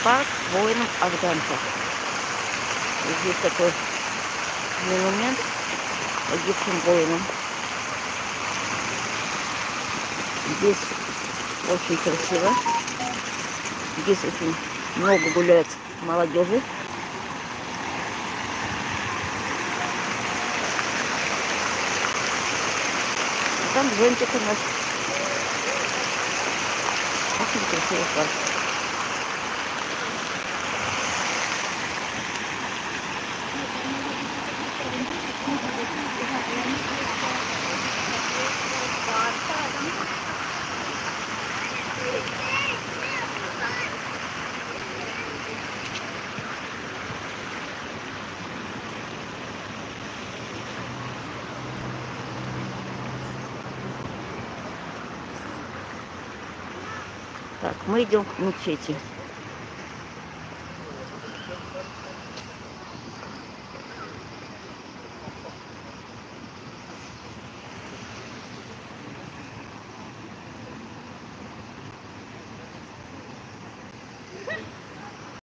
парк воинов-афганцев. Здесь такой монумент погибшим воинам. Здесь очень красиво. Здесь очень много гуляет молодежи. Там зонтик у нас. Очень красивый парк. Так, мы идем к мечети.